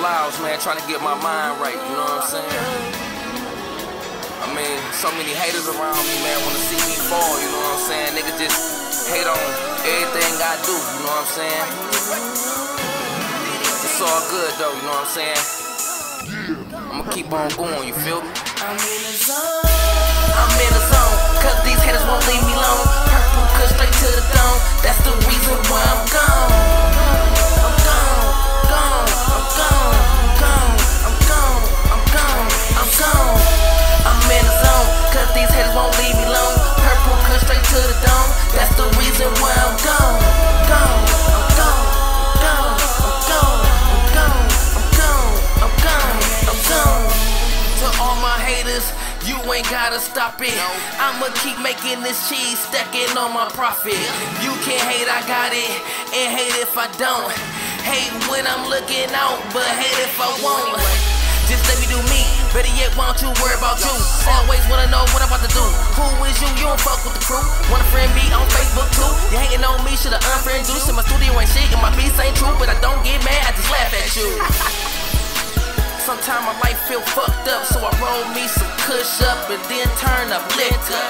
Laos, man, trying to get my mind right, you know what I'm saying? I mean, so many haters around me, man, wanna see me fall, you know what I'm saying? Niggas just hate on everything I do, you know what I'm saying? It's all good though, you know what I'm saying? I'ma keep on going, you feel me? I'm in the zone, cause these haters won't leave me alone. Purple cut straight to the dome, that's the reason why I'm gone. I'm gone, gone, I'm gone, gone, I'm gone, I'm gone, I'm gone. I'm in the zone, cause these haters won't leave me alone. Purple cut straight to the dome, that's the reason why I'm gone. Gone, I'm gone, gone, I'm gone, I'm gone, I'm gone, I'm gone, I'm gone. To all my haters, you ain't gotta stop it. I'ma keep making this cheese, stacking on my profit. You can't hate, I got it, and hate if I don't. Hate when I'm looking out, but hate if I won't. Just let me do me, better yet, why don't you worry about you? Always wanna know what I'm about to do. Who is you? You don't fuck with the crew. Wanna friend me on Facebook too? You hating on me, shoulda unfriend you. So my studio ain't shit, and my beats ain't true, but I don't get mad, I just laugh at you. Sometimes my life feel fucked up, so I roll me some kush up and then turn up liquor.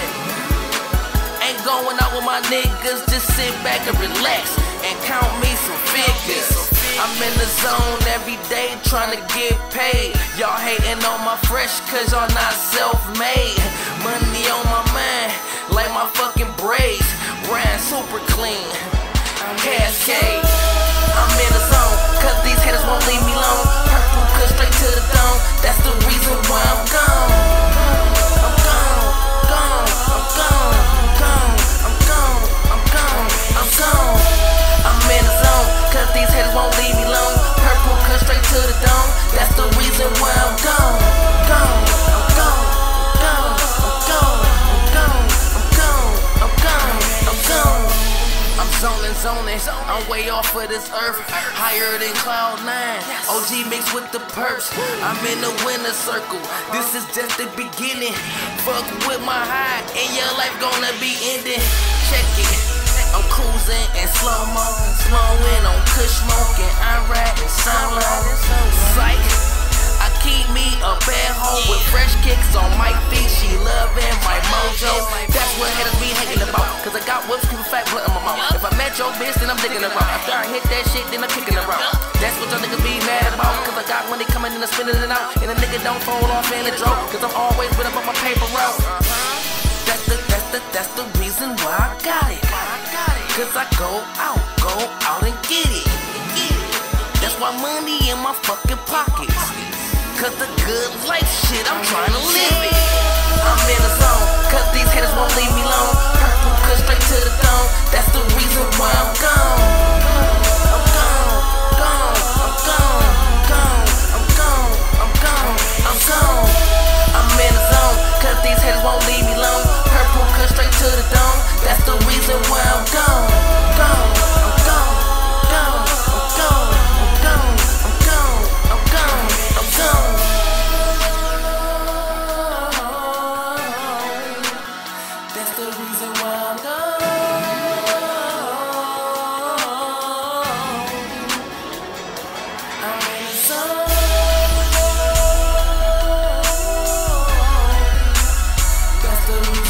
Ain't going out with my niggas, just sit back and relax and count me some figures. I'm in the zone every day trying to get paid. Y'all hating on my fresh cause y'all not self-made. Money on my mind like my fucking braids. Brand super clean, Cascade. I'm in the zone cause these haters won't leave me alone. Purple cut straight to the dome, that's the reason why I'm gone. I'm gone, gone, I'm gone, gone, I'm gone, I'm gone, I'm gone. I'm in the zone cause these haters won't leave me alone. Purple cut straight to the dome, that's the reason why I'm gone. Gone, I'm gone, gone, I'm gone, I'm gone, I'm gone, I'm gone, I'm gone. I'm zoning, I'm way off of this earth, higher than Cloud9. OG mixed with the perps, I'm in the winner circle. This is just the beginning. Fuck with my high, and your life gonna be ending. Check it, I'm cruising in slow-mo, slowing on kush smoking, I'm riding solo. Psych, I keep me a bad hoe with fresh kicks on my feet. She loving my mojo. That's what haters be hating about, cause I got whips, keep a fat blunt in my mouth. If I met your bitch, then I'm digging around. After I hit that shit, then I'm kicking around. That's what y'all niggas be mad about, cause I got money coming in and spinning it out. And a nigga don't fall off in the drop, cause I'm always been up on my paper route. That's the reason why I got it. Cause I go out and get it. That's why money in my fucking pockets. Cause the good life shit, I'm trying to live it. I'm in the zone, cause these haters won't leave me alone. Purple cut straight to the dome, that's the reason why I'm gone. I'm gone, gone, I'm gone, gone, I'm gone, I'm gone, I'm gone. I'm in the zone, cause these haters won't leave me alone. Purple cut straight to the dome, that's the reason why I'm gone. Gone, I'm gone, gone, I'm gone, I'm gone, I'm gone, I'm gone, I'm gone. That's the reason why I'm gone. I'm in the zone. That's the reason.